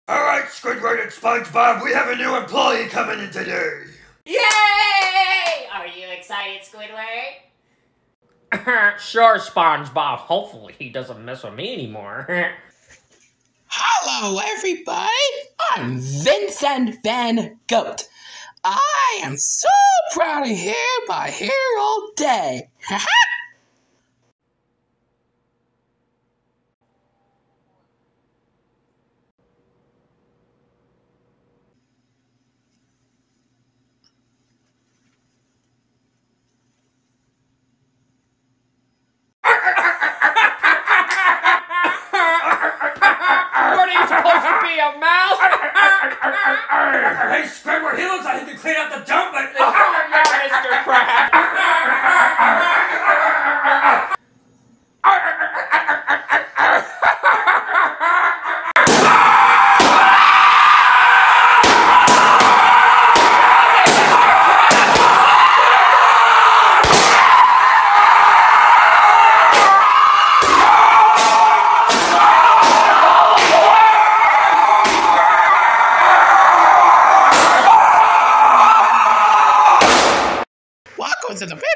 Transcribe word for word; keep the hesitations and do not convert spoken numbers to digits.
Alright, Squidward and SpongeBob, we have a new employee coming in today. Yay! Are you excited, Squidward? Sure, SpongeBob. Hopefully he doesn't mess with me anymore. Hello, everybody. I'm Vincent Van Gogh. I am so proud to hear my here all day. What are you supposed to be, a mouse? Hey, Squidward, he looks like he can clean up the dump like this. Oh, yeah, Mister Krabs. Welcome to the